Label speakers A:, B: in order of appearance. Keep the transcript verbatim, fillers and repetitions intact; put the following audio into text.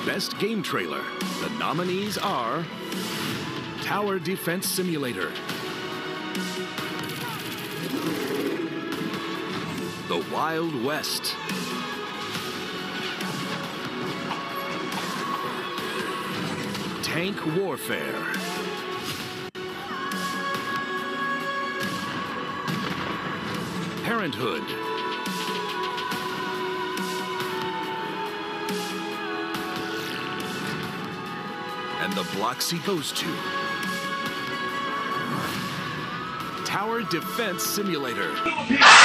A: Best Game Trailer. The nominees are Tower Defense Simulator, The Wild West, Tank Warfare, Parenthood, and the Bloxy goes to Tower Defense Simulator.